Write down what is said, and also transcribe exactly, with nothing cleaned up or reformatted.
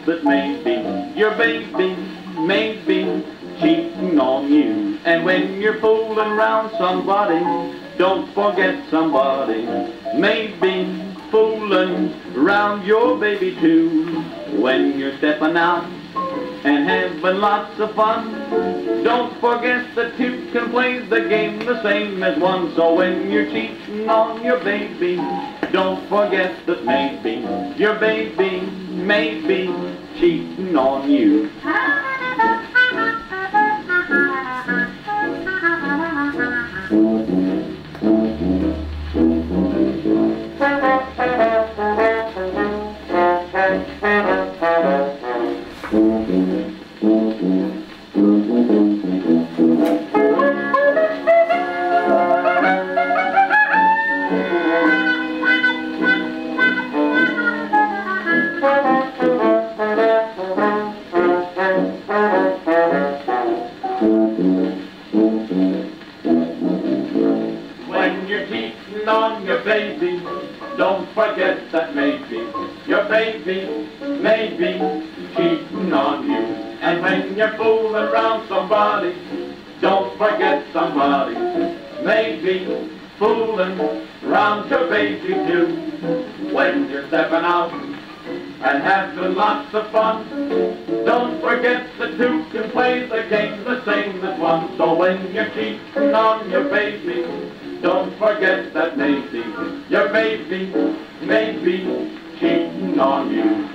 that maybe your baby may be cheating on you. And when you're fooling around somebody, don't forget somebody may be fooling around your baby too. When you're stepping out and having lots of fun, don't forget that two can play the game the same as one. So when you're cheating on your baby, don't forget that maybe your baby may be cheating on you. When you're cheating on your baby, don't forget that maybe your baby may be cheating on you. And when you're fooling around somebody, don't forget somebody may be fooling around your baby too. When you're stepping out and having lots of fun, don't forget the two can play the game the same as one. So when you're cheating on your baby, don't forget that maybe your baby may be cheating on you.